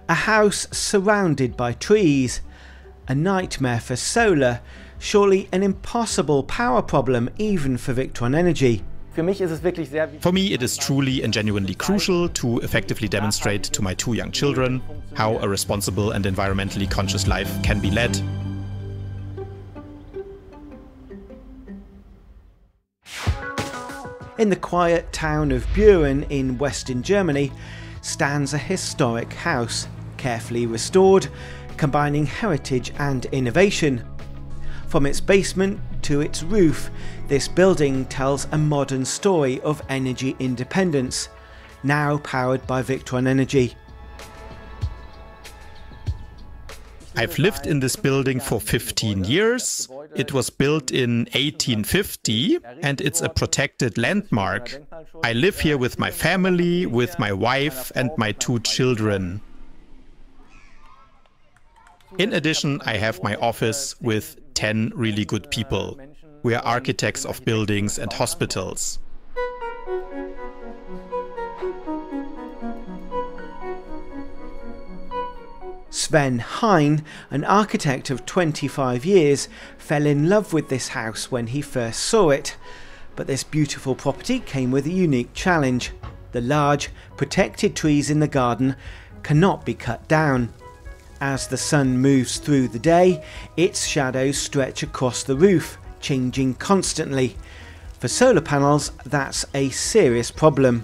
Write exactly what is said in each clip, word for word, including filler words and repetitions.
A house surrounded by trees. A nightmare for solar, surely an impossible power problem even for Victron Energy. For me, it is truly and genuinely crucial to effectively demonstrate to my two young children how a responsible and environmentally conscious life can be led. In the quiet town of Büren in western Germany stands a historic house, carefully restored, combining heritage and innovation. From its basement to its roof, this building tells a modern story of energy independence, now powered by Victron Energy. I've lived in this building for fifteen years. It was built in eighteen fifty and it's a protected landmark. I live here with my family, with my wife and my two children. In addition, I have my office with ten really good people. We are architects of buildings and hospitals. Sven Hein, an architect of twenty-five years, fell in love with this house when he first saw it. But this beautiful property came with a unique challenge. The large, protected trees in the garden cannot be cut down. As the sun moves through the day, its shadows stretch across the roof, changing constantly. For solar panels, that's a serious problem.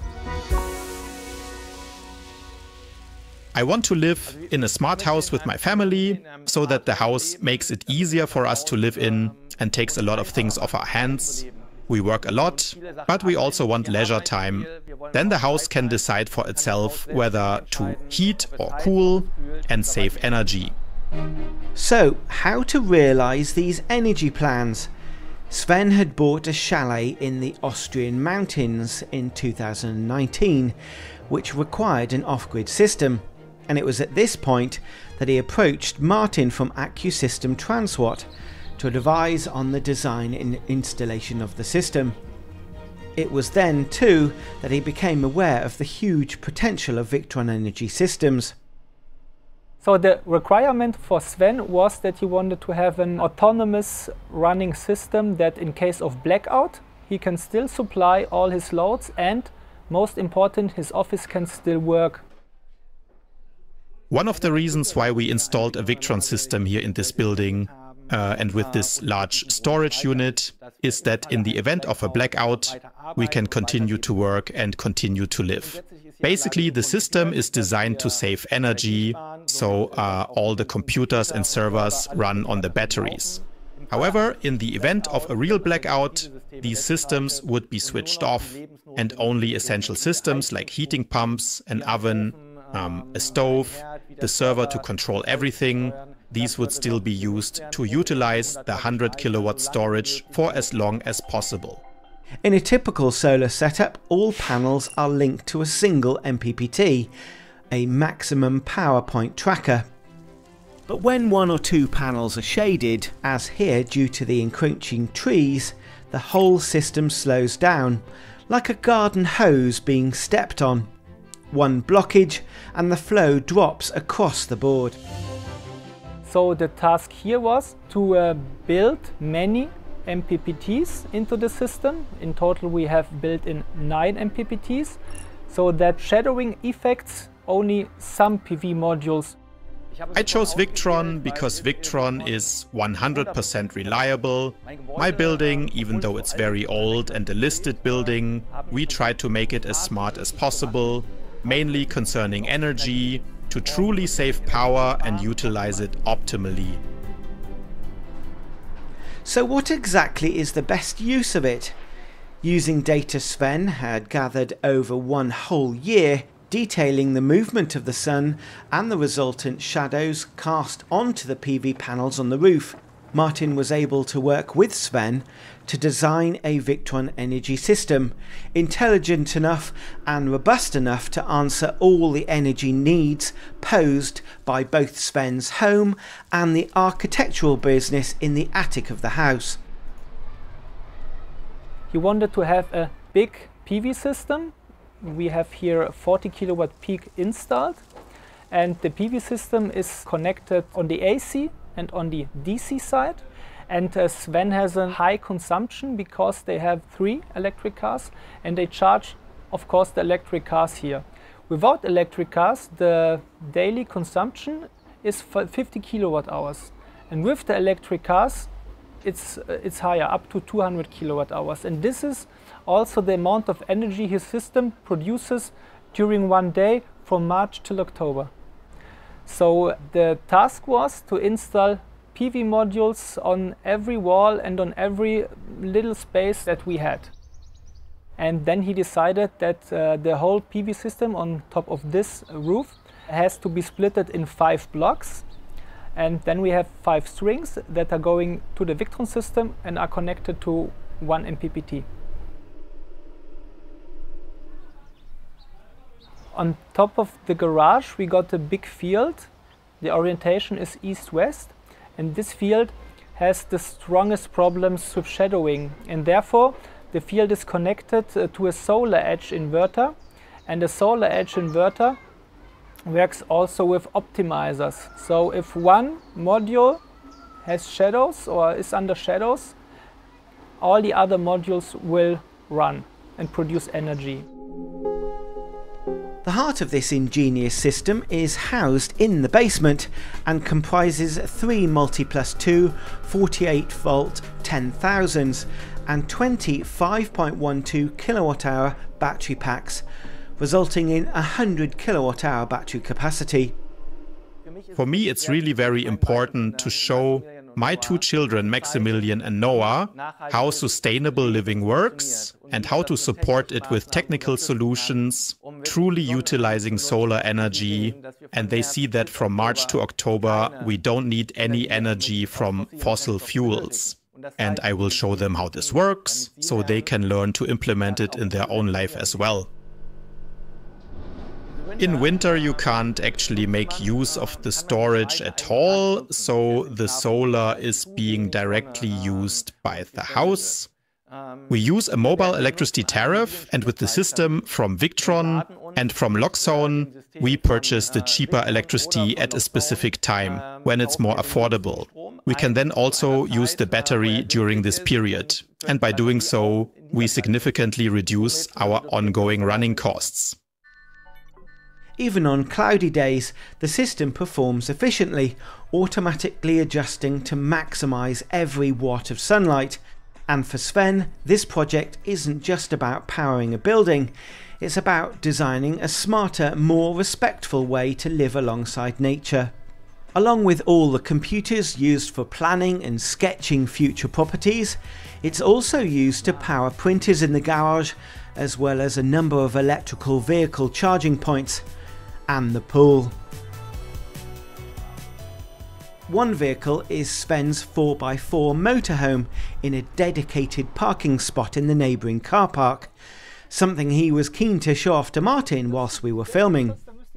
I want to live in a smart house with my family, so that the house makes it easier for us to live in and takes a lot of things off our hands. We work a lot, but we also want leisure time. Then the house can decide for itself whether to heat or cool and save energy. So, how to realize these energy plans? Sven had bought a chalet in the Austrian mountains in two thousand nineteen, which required an off-grid system. And it was at this point that he approached Martin from Accusystem Transwatt to advise on the design and installation of the system. It was then, too, that he became aware of the huge potential of Victron Energy systems. So the requirement for Sven was that he wanted to have an autonomous running system that in case of blackout, he can still supply all his loads and, most important, his office can still work. One of the reasons why we installed a Victron system here in this building uh, and with this large storage unit is that in the event of a blackout, we can continue to work and continue to live. Basically, the system is designed to save energy, so uh, all the computers and servers run on the batteries. However, in the event of a real blackout, these systems would be switched off and only essential systems like heating pumps, an oven, um, a stove, the server to control everything, these would still be used to utilize the one hundred kilowatt storage for as long as possible. In a typical solar setup, all panels are linked to a single M P P T, a maximum power point tracker. But when one or two panels are shaded, as here due to the encroaching trees, the whole system slows down, like a garden hose being stepped on. One blockage and the flow drops across the board. So the task here was to uh, build many M P P Ts into the system. In total we have built in nine M P P Ts, so that shadowing effects only some P V modules. I chose Victron because Victron is one hundred percent reliable. My building, even though it's very old and a listed building, we try to make it as smart as possible, mainly concerning energy, to truly save power and utilize it optimally. So what exactly is the best use of it? Using data Sven had gathered over one whole year, detailing the movement of the sun and the resultant shadows cast onto the P V panels on the roof, Martin was able to work with Sven to design a Victron Energy system, intelligent enough and robust enough to answer all the energy needs posed by both Sven's home and the architectural business in the attic of the house. He wanted to have a big P V system. We have here a forty kilowatt peak installed, and the P V system is connected on the A C and on the D C side. And uh, Sven has a high consumption because they have three electric cars and they charge, of course, the electric cars here. Without electric cars, the daily consumption is fifty kilowatt hours. And with the electric cars, it's, uh, it's higher, up to two hundred kilowatt hours. And this is also the amount of energy his system produces during one day from March till October. So the task was to install P V modules on every wall and on every little space that we had. And then he decided that uh, the whole P V system on top of this roof has to be splitted in five blocks. And then we have five strings that are going to the Victron system and are connected to one M P P T. On top of the garage we got a big field. The orientation is east-west, and this field has the strongest problems with shadowing, and therefore the field is connected uh, to a SolarEdge inverter, and the SolarEdge inverter works also with optimizers. So if one module has shadows or is under shadows, all the other modules will run and produce energy. The heart of this ingenious system is housed in the basement and comprises three multi plus two forty-eight volt ten thousands and twenty five point one two kilowatt hour battery packs, resulting in one hundred kilowatt hour battery capacity. For me, it's really very important to show my two children, Maximilian and Noah, how sustainable living works and how to support it with technical solutions, truly utilizing solar energy. And they see that from March to October, we don't need any energy from fossil fuels. And I will show them how this works, so they can learn to implement it in their own life as well. In winter you can't actually make use of the storage at all, so the solar is being directly used by the house. We use a mobile electricity tariff, and with the system from Victron and from Loxone we purchase the cheaper electricity at a specific time, when it's more affordable. We can then also use the battery during this period, and by doing so we significantly reduce our ongoing running costs. Even on cloudy days, the system performs efficiently, automatically adjusting to maximise every watt of sunlight. And for Sven, this project isn't just about powering a building, it's about designing a smarter, more respectful way to live alongside nature. Along with all the computers used for planning and sketching future properties, it's also used to power printers in the garage, as well as a number of electrical vehicle charging points, and the pool. One vehicle is Sven's four by four motorhome in a dedicated parking spot in the neighbouring car park, something he was keen to show off to Martin whilst we were filming.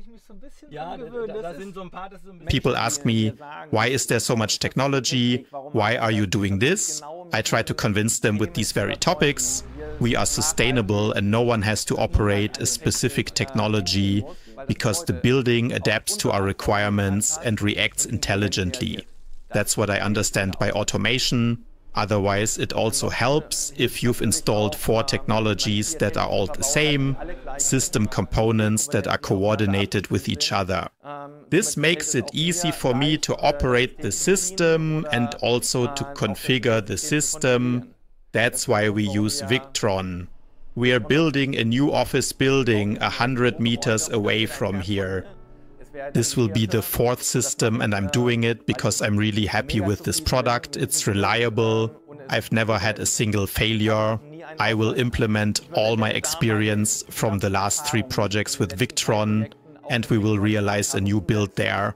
People ask me, why is there so much technology? Why are you doing this? I try to convince them with these very topics. We are sustainable and no one has to operate a specific technology, because the building adapts to our requirements and reacts intelligently. That's what I understand by automation. Otherwise, it also helps if you've installed four technologies that are all the same, system components that are coordinated with each other. This makes it easy for me to operate the system and also to configure the system. That's why we use Victron. We are building a new office building a hundred meters away from here. This will be the fourth system, and I'm doing it because I'm really happy with this product. It's reliable. I've never had a single failure. I will implement all my experience from the last three projects with Victron, and we will realize a new build there.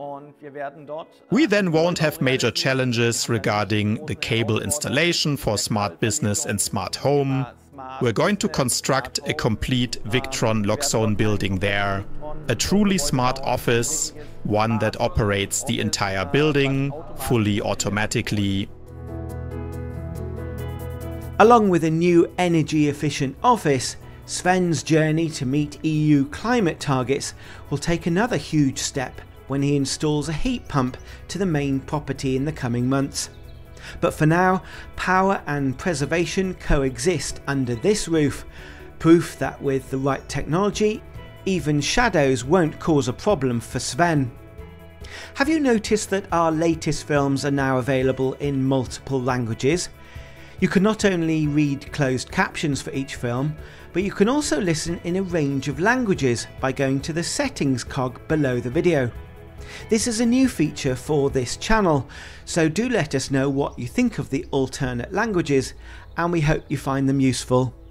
We then won't have major challenges regarding the cable installation for smart business and smart home. We're going to construct a complete Victron Loxone building there. A truly smart office, one that operates the entire building fully automatically. Along with a new energy-efficient office, Sven's journey to meet E U climate targets will take another huge step when he installs a heat pump to the main property in the coming months. But for now, power and preservation coexist under this roof, proof that with the right technology, even shadows won't cause a problem for Sven. Have you noticed that our latest films are now available in multiple languages? You can not only read closed captions for each film, but you can also listen in a range of languages by going to the settings cog below the video. This is a new feature for this channel, so do let us know what you think of the alternate languages, and we hope you find them useful.